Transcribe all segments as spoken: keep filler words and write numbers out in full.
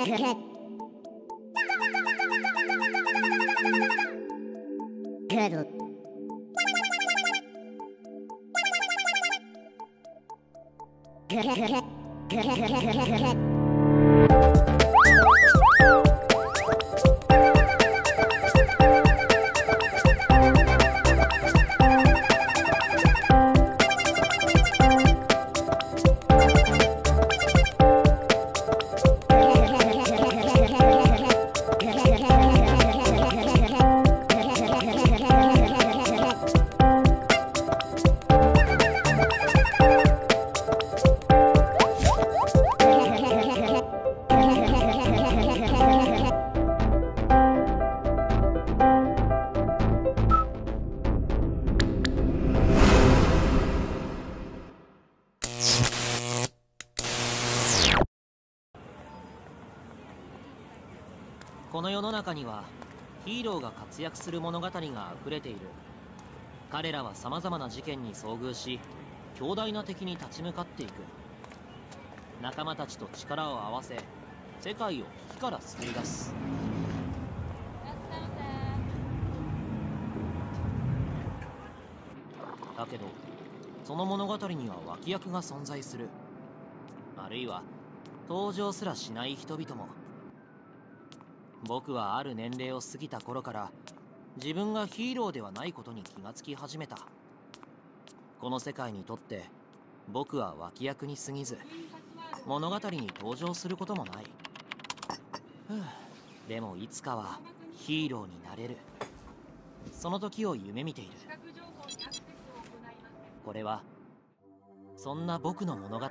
この世の中にはヒーローが活躍する物語があふれている。彼らはさまざまな事件に遭遇し、強大な敵に立ち向かっていく。仲間たちと力を合わせ、世界を危機から救い出す。だけどその物語には脇役が存在する。あるいは登場すらしない人々も。僕はある年齢を過ぎた頃から自分がヒーローではないことに気がつき始めた。この世界にとって僕は脇役に過ぎず、物語に登場することもない。でもいつかはヒーローになれる。その時を夢見ている。これはそんな僕の物語。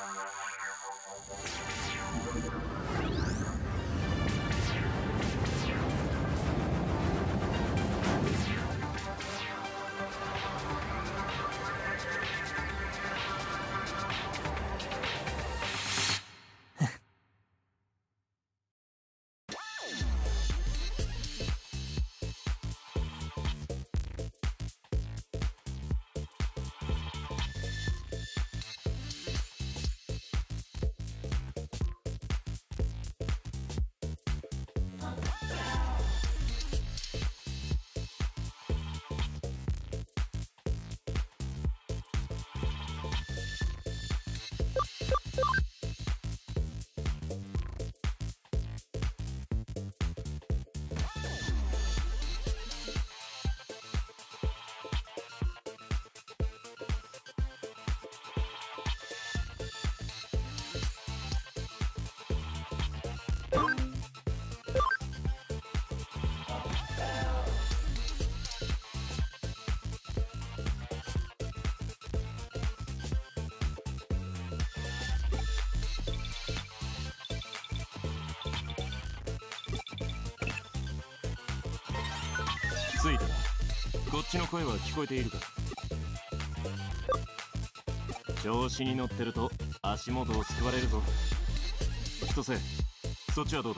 ついたな。こっちの声は聞こえているか。調子に乗ってると足元をすくわれるぞ。千歳、そっちはどうだ。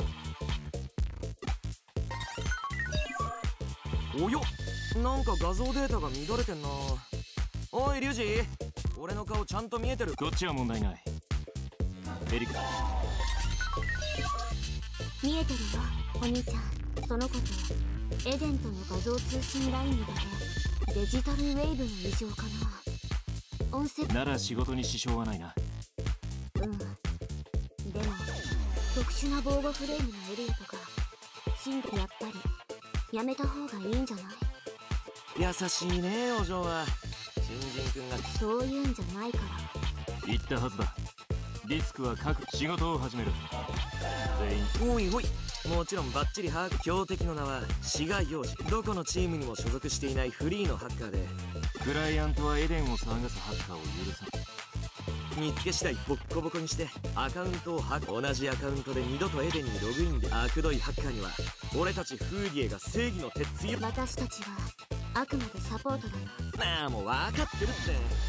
およ、なんか画像データが乱れてんな。おいリュウジ、俺の顔ちゃんと見えてる。 こっちは問題ない。エリカ、 見えてるよお兄ちゃん。そのことエデンとの画像通信ラインにだけデジタルウェーブの異常かな。音声なら仕事に支障はないな。 うん。でも特殊な防護フレームのエリアとか新規やっぱりやめた方がいいんじゃない？ 優しいねお嬢は。新人くんがそういうんじゃないから。 言ったはずだ。リスクは各仕事を始める。全員おいおい、もちろんバッチリ把握。標的の名は志賀陽次。どこのチームにも所属していないフリーのハッカーで、 クライアントはエデンを騒がすハッカーを許さん。 見つけ次第ボッコボコにしてアカウントをハック。同じアカウントで二度とエデンにログインで。悪どいハッカーには俺たちフーディエが正義の鉄槌を。 私たちはあくまでサポートだな。 なあもう分かってるって。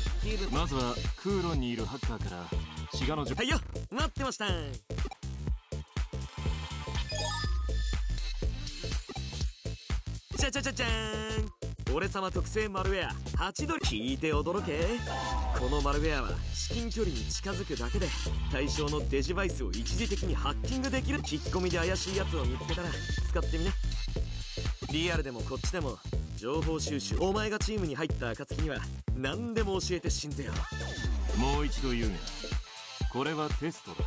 気分まずは空論にいるハッカーから志賀のはいよ、待ってました。ちゃちゃちゃちゃーん。俺様特製マルウェアハチドリ。聞いて驚け。 このマルウェアは至近距離に近づくだけで対象のデジバイスを一時的にハッキングできる。聞き込みで怪しいやつを見つけたら使ってみな。リアルでもこっちでも情報収集。お前がチームに入った暁には何でも教えてしんぜよ。 もう一度言うが、これはテストだ。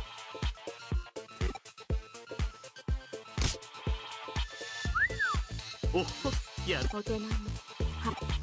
おっやる。 ポケナムは